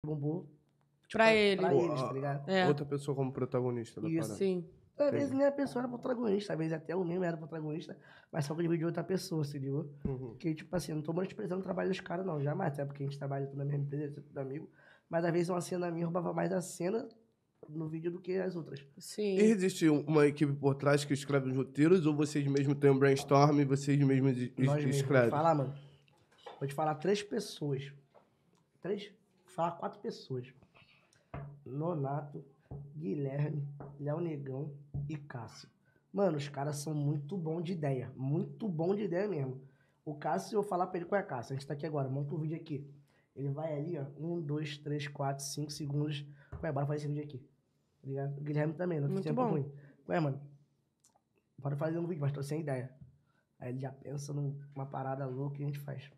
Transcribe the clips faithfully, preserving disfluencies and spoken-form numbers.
bombou tipo, Pra ele. pra Pô, eles, tá ligado? É. Outra pessoa como protagonista da Isso. parada. Sim. Às vezes nem a pessoa era protagonista, às vezes até o mesmo era protagonista, mas só que ele vídeo de outra pessoa, se ligou? Uhum. Porque, tipo assim, eu não tô menosprezando o trabalho dos caras, não, jamais, até porque a gente trabalha tudo na mesma empresa, tudo amigo, mas às vezes uma cena minha roubava mais a cena no vídeo do que as outras. Sim. E existe um- uma equipe por trás que escreve os roteiros ou vocês mesmos têm um brainstorm e vocês mesmos es- Nós mesmos, vou te escrevem? falar, mano, vou te falar três pessoas, três, vou falar quatro pessoas, Nonato, Guilherme, Léo Negão e Cássio. Mano, os caras são muito bons de ideia. Muito bom de ideia mesmo. O Cássio, eu vou falar pra ele qual é a Cássio. A gente tá aqui agora, monta o vídeo aqui. Ele vai ali, ó. Um, dois, três, quatro, cinco segundos. Ué, bora fazer esse vídeo aqui. Tá ligado? O Guilherme também, não tem Muito tempo bom. ruim. Ué, mano. Bora fazer um vídeo, mas tô sem ideia. Aí ele já pensa numa parada louca que a gente faz.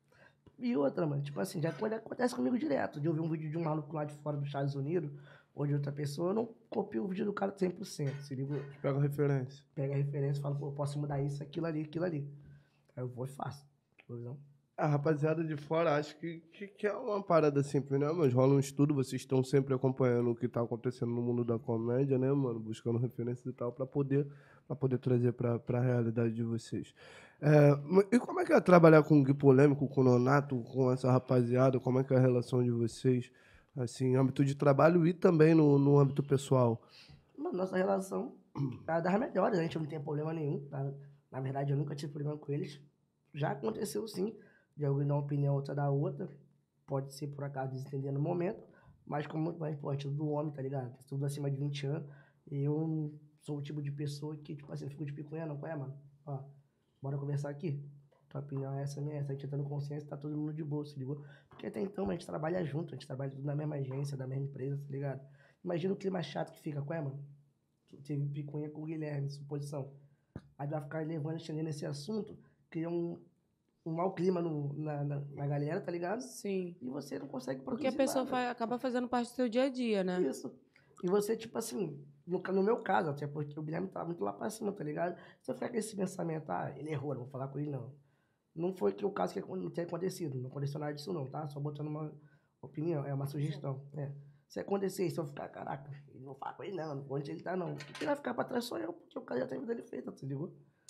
E outra, mano, tipo assim, já acontece comigo direto. De eu ver um vídeo de um maluco lá de fora dos Estados Unidos, ou de outra pessoa, eu não copio o vídeo do cara cem por cento, se liga? Pega a referência. Pega a referência e fala, pô, eu posso mudar isso, aquilo ali, aquilo ali. Aí eu vou e faço. Entendeu? A rapaziada de fora acho que, que, que é uma parada simples, né? Mas rola um estudo, vocês estão sempre acompanhando o que tá acontecendo no mundo da comédia, né, mano? Buscando referências e tal, pra poder, pra poder trazer pra, pra realidade de vocês. É, ma- e como é que é trabalhar com o Gui Polêmico, com o Nonato, com essa rapaziada? Como é que é a relação de vocês, assim, em âmbito de trabalho e também no, no âmbito pessoal? Mano, nossa relação é das melhores, a gente não tem problema nenhum. Tá? Na verdade, eu nunca tive problema com eles. Já aconteceu sim, de alguém dar uma opinião, outra da outra. Pode ser por acaso desentender no momento, mas como muito mais importante do homem, tá ligado? Tudo acima de vinte anos. E eu sou o tipo de pessoa que, tipo assim, fico de picuinha, não, qual é, mano? Ó, bora conversar aqui? Tua opinião é essa, minha, essa. A gente entrando consciência, tá todo mundo de boa, se ligou? Porque até então a gente trabalha junto, a gente trabalha tudo na mesma agência, da mesma empresa, tá ligado? Imagina o clima chato que fica, qual é, mano? Tu teve picuinha com o Guilherme, suposição. Aí vai ficar levando, estendendo esse assunto, cria um, um mau clima no, na, na, na galera, tá ligado? Sim. E você não consegue produzir Porque a pessoa nada. fa- acaba fazendo parte do seu dia a dia, né? Isso. E você, tipo assim, no, no meu caso, até porque o Guilherme tá muito lá pra cima, tá ligado? Você fica com esse pensamento, ah, ele errou, não vou falar com ele, não. Não foi que o caso que não tenha acontecido, não aconteceu nada disso não, tá? Só botando uma opinião, é uma sugestão, é. Se acontecer isso, eu ficar, caraca, ele não fala com ele não, não vou onde ele tá não. Quem vai ficar pra trás sou eu, porque o cara já tem a vida dele feita, tá ligado?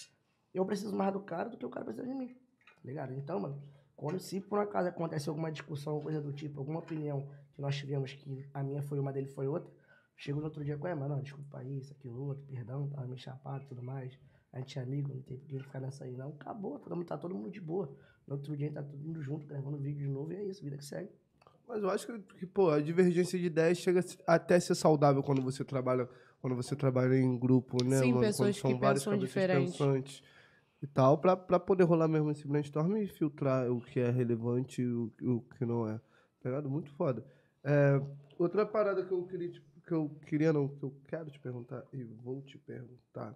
Eu preciso mais do cara do que o cara precisa de mim, tá ligado? Então, mano, quando se por acaso acontece alguma discussão, coisa do tipo, alguma opinião que nós tivemos que a minha foi uma, dele foi outra, chego no outro dia com, é, mano, desculpa isso, aquilo, outro, perdão, tava meio chapado e tudo mais, a gente é amigo, não tem por que ficar nessa aí não, acabou, todo mundo, tá todo mundo de boa. No outro dia a gente tá todo mundo junto, gravando vídeo de novo e é isso, vida que segue. Mas eu acho que, que, pô, a divergência de ideias chega até a ser saudável quando você trabalha, quando você trabalha em grupo, né, Sim, mano? pessoas Quando são que várias pensam cabeças diferente. pensantes e tal, pra, pra poder rolar mesmo esse brainstorm e filtrar o que é relevante e o, o que não é. Tá ligado? Muito foda. É, outra parada que eu queria, te- que eu queria não, que eu quero te perguntar e vou te perguntar,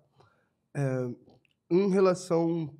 é, em relação,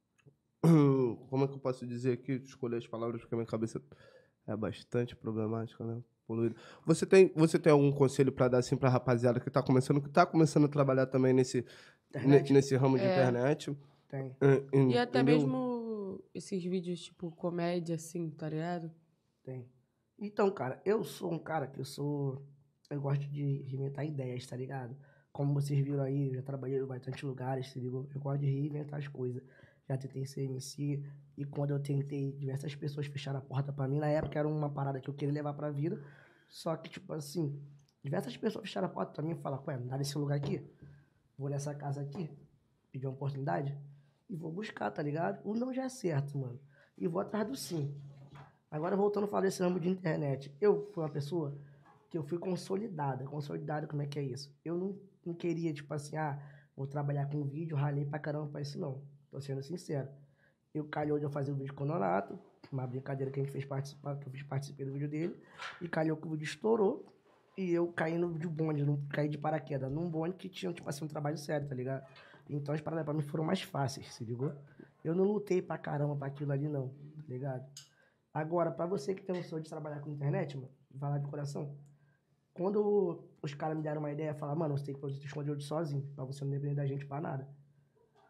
como é que eu posso dizer aqui, escolher as palavras porque a minha cabeça é bastante problemática, né? Poluída. Você tem, você tem algum conselho para dar assim para a rapaziada que está começando, que tá começando a trabalhar também nesse, ne- Internet? nesse ramo de É. internet? Tem. É, en- E até entendeu? mesmo esses vídeos, tipo, comédia, assim, tá ligado? Tem. Então, cara, eu sou um cara que eu sou. Eu gosto de reinventar ideias, tá ligado? Como vocês viram aí, eu já trabalhei em bastante lugares, se ligou? Eu gosto de reinventar as coisas. Já tentei ser M C, e quando eu tentei, diversas pessoas fecharam a porta pra mim. Na época era uma parada que eu queria levar pra vida. Só que, tipo assim, diversas pessoas fecharam a porta pra mim e falaram, ué, não dá nesse lugar aqui? Vou nessa casa aqui, pedir uma oportunidade, e vou buscar, tá ligado? O não já é certo, mano. E vou atrás do sim. Agora, voltando a falar desse ramo de internet, eu fui uma pessoa que eu fui consolidada. Consolidada, como é que é isso? Eu não, não queria, tipo assim, ah, vou trabalhar com vídeo, ralei pra caramba pra isso, não. Tô sendo sincero. Eu calhou de eu fazer um vídeo com o Nonato, uma brincadeira que a gente fez participar, que eu fiz participar do vídeo dele, e calhou que o vídeo estourou, e eu caí no de bonde, não caí de paraquedas, num bonde que tinha, tipo assim, um trabalho sério, tá ligado? Então as paradas pra mim foram mais fáceis, se ligou? Eu não lutei pra caramba pra aquilo ali, não, tá ligado? Agora, pra você que tem um sonho de trabalhar com internet, mano, falar de coração, quando os caras me deram uma ideia, falaram, mano, você tem que produzir teu conteúdo sozinho, pra você não depender da gente pra nada.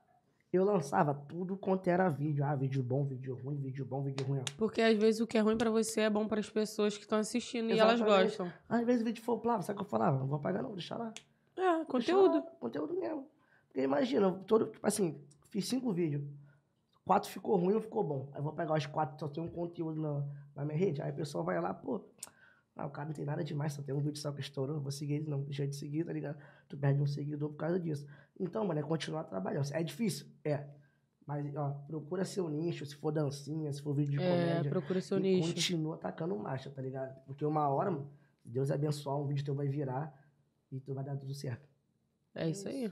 eu lançava tudo quanto era vídeo. Ah, vídeo bom, vídeo ruim, vídeo bom, vídeo ruim. ó. Porque às vezes o que é ruim pra você é bom pras pessoas que estão assistindo e elas Exatamente. gostam. Às vezes o vídeo for plavo, sabe o que eu falava? Não vou pagar não, vou deixar lá. É, Deixa lá, conteúdo. conteúdo mesmo. Porque imagina, todo, tipo assim, fiz cinco vídeos. Quatro ficou ruim, um ficou bom. Aí eu vou pegar os quatro que só tem um conteúdo na, na minha rede. Aí a pessoa vai lá, pô, ah, o cara não tem nada demais, só tem um vídeo só que estourou. Vou seguir ele, não. Deixa de seguir, tá ligado? Tu perde um seguidor por causa disso. Então, mano, é continuar trabalhando. É difícil? É. Mas, ó, procura seu nicho, se for dancinha, se for vídeo de É, comédia. procura seu e nicho. continua atacando marcha, tá ligado? Porque uma hora, mano, se Deus abençoar, um vídeo teu vai virar e tu vai dar tudo certo. É isso aí.